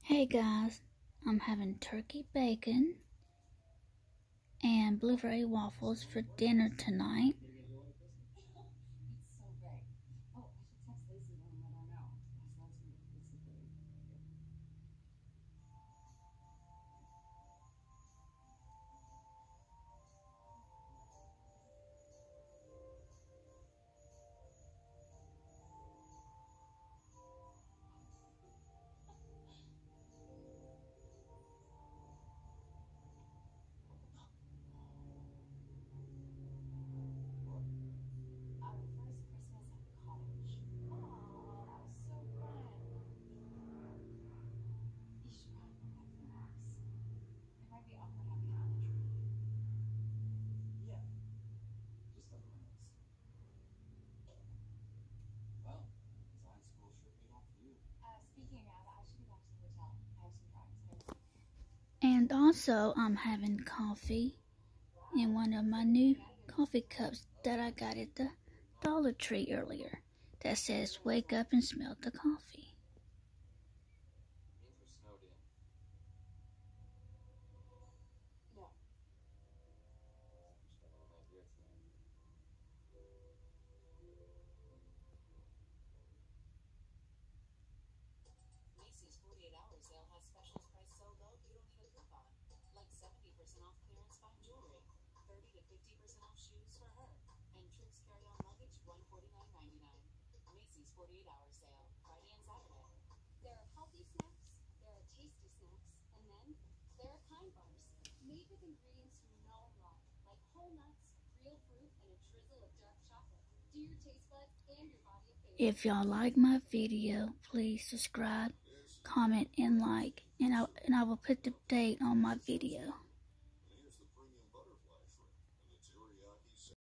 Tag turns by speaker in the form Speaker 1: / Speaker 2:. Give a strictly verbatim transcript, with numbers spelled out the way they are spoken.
Speaker 1: Hey guys, I'm having turkey bacon and blueberry waffles for dinner tonight. And also, I'm having coffee in one of my new coffee cups that I got at the Dollar Tree earlier that says, "Wake up and smell the coffee." If y'all like my video, please subscribe, comment, and like, and I, and I will put the date on my video.